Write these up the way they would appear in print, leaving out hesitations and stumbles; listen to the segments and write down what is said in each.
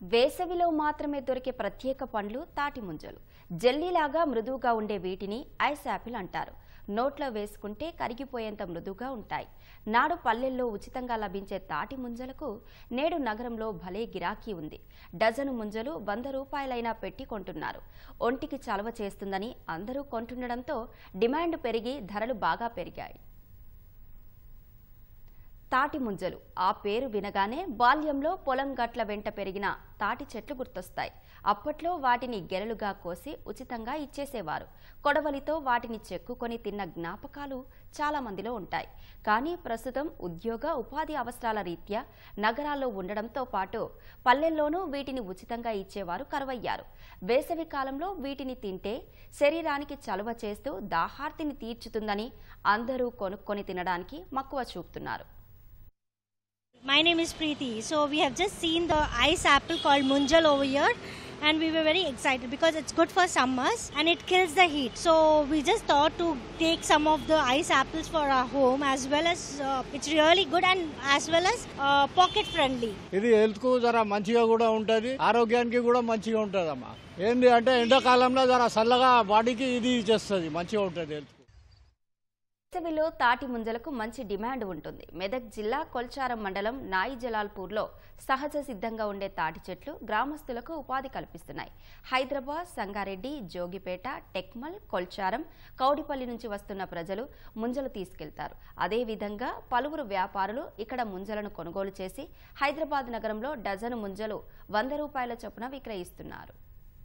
వేసవిలో మాత్రమే దొరికే ప్రత్యేక పండ్లు తాటి ముంజలు. జెల్లీలాగా మృదువుగా ఉండే వీటిని ఐస్ యాపిల్ అంటారు. నోట్లో వేసుకుంటే కరిగిపోయేంత మృదువుగా ఉంటాయి. నాడు పల్లెల్లో ఉచితంగా లభించే తాటి ముంజలకు నేడు నగరంలో భలే గిరాకీ ఉంది. డజను ముంజలు 100 రూపాయలైనా పెట్టి కొంటున్నారు. ఒంటికి చలవ చేస్తుందని అందరూ కొంటుండడంతో డిమాండ్ పెరిగి ధరలు బాగా పెరిగాయి. తాటి ముంజలు ఆ పేరు వినగానే బాల్యంలో పొలం గట్ల వెంట పెరిగిన తాటి చెట్లు గుర్తొస్తాయి. అప్పట్లో వాటిని గెలలుగా కోసి ఉచితంగా ఇచ్చేసేవారు. కొడవలితో వాటిని చెక్కుకొని తిన్న జ్ఞాపకాలు చాలా మందిలో ఉంటాయి. కానీ ప్రస్తుతం ఉద్యోగ ఉపాధి అవసరాల రీత్యా నగరాల్లో ఉండడంతో పాటు పల్లెల్లోనూ వీటిని ఉచితంగా ఇచ్చేవారు కరువయ్యారు. వేసవి కాలంలో వీటిని తింటే శరీరానికి చలువ చేస్తూ దాహార్తిని తీర్చుతుందని అందరూ కొనుక్కొని తినడానికి మక్కువ చూపుతున్నారు. My name is Preeti. So we have just seen the ice apple called Munjal over here, and we were very excited because it's good for summers and it kills the heat. So we just thought to take some of the ice apples for our home, as well as it's really good and as well as pocket friendly. ఇది health కు జర మంచిగా కూడా ఉంటది, ఆరోగ్యానికి కూడా మంచిగా ఉంటదమ్మా. ఏంటి అంటే ఎండాకాలంలో జర చల్లగా బాడీకి ఇది చేస్తుంది, మంచిగా ఉంటది హెల్త్. వేసవిలో తాటి ముంజలకు మంచి డిమాండ్ ఉంటుంది. మెదక్ జిల్లా కొల్చారం మండలం నాయి జలాల్పూర్లో సహజ సిద్ధంగా ఉండే తాటి చెట్లు గ్రామస్తులకు ఉపాధి కల్పిస్తున్నాయి. హైదరాబాద్, సంగారెడ్డి, జోగిపేట, టెక్మల్, కొల్చారం, కౌడిపల్లి నుంచి వస్తున్న ప్రజలు ముంజలు తీసుకెళ్తారు. అదేవిధంగా పలువురు వ్యాపారులు ఇక్కడ ముంజలను కొనుగోలు చేసి హైదరాబాద్ నగరంలో డజను ముంజలు 100 రూపాయల చొప్పున విక్రయిస్తున్నారు.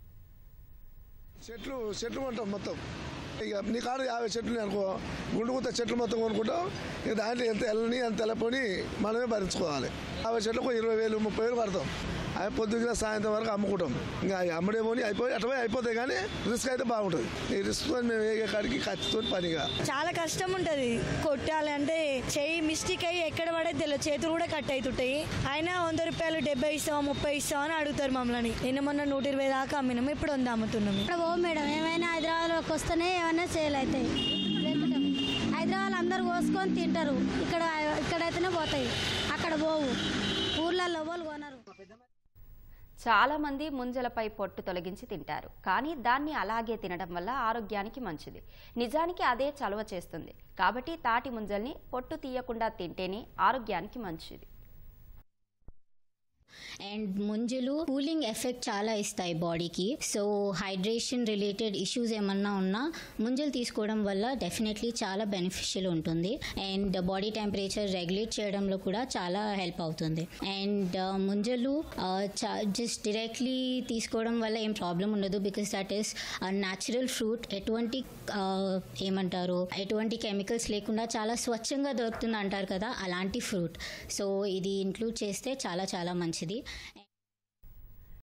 చెట్లు ఉంటాం మొత్తం. ఇక నీ కాదు 50 చెట్లు అనుకో, గుండుగుత్త చెట్లు మొత్తం కొనుక్కుంటాం. ఇక దాంట్లో ఎంత వెళ్ళని ఎంత వెళ్ళపోని మనమే భరించుకోవాలి. 50 చెట్లకు 20,000 30,000 పడతాం. అవి పొద్దున్న సాయంత్రం వరకు అమ్ముకుంటాం. ఇంకా అమ్మడేమోని అయిపోతాయి, కానీ రిస్క్ అయితే బాగుంటుంది. ఈ రిస్క్ మేము ఏ కాడికి ఖర్చుతో పనిగా చాలా కష్టం ఉంటుంది. కొట్టాలి అంటే చెయ్యి మిస్టేక్ అయ్యి ఎక్కడ పడేది తెలియదు, చేతులు కూడా కట్ అవుతుంటాయి. అయినా 100 రూపాయలు 70 ఇస్తావా 30 ఇస్తావా అని అడుగుతారు మమ్మల్ని. నిన్న మొన్న 120 దాకా అమ్మినాము, ఇప్పుడు 100 అమ్ముతున్నాము. ఇక్కడ ఓ మేడం ఏమైనా హైదరాబాద్లోకి వస్తేనే ఏమైనా సేల్ అవుతాయి. హైదరాబాద్ అందరు కోసుకొని తింటారు, ఇక్కడైతేనే పోతాయి, అక్కడ పోవు. ఊర్లలో వాళ్ళు కొనరు. చాలా మంది ముంజలపై పొట్టు తొలగించి తింటారు. కానీ దాన్ని అలాగే తినడం వల్ల ఆరోగ్యానికి మంచిది. నిజానికి అదే చలువ చేస్తుంది. కాబట్టి తాటి ముంజల్ని పొట్టు తీయకుండా తింటేనే ఆరోగ్యానికి మంచిది. అండ్ ముంజలు కూలింగ్ ఎఫెక్ట్ చాలా ఇస్తాయి బాడీకి. సో హైడ్రేషన్ రిలేటెడ్ ఇష్యూస్ ఏమన్నా ఉన్నా ముంజలు తీసుకోవడం వల్ల డెఫినెట్లీ చాలా బెనిఫిషియల్ ఉంటుంది. అండ్ బాడీ టెంపరేచర్ రెగ్యులేట్ చేయడంలో కూడా చాలా హెల్ప్ అవుతుంది. అండ్ ముంజలు జస్ట్ డైరెక్ట్లీ తీసుకోవడం వల్ల ఏం ప్రాబ్లం ఉండదు, because that is natural fruit. ఎటువంటి కెమికల్స్ లేకుండా చాలా స్వచ్ఛంగా దొరుకుతుంది అంటారు కదా, అలాంటి ఫ్రూట్. సో ఇది ఇంక్లూడ్ చేస్తే చాలా చాలా మంచిది.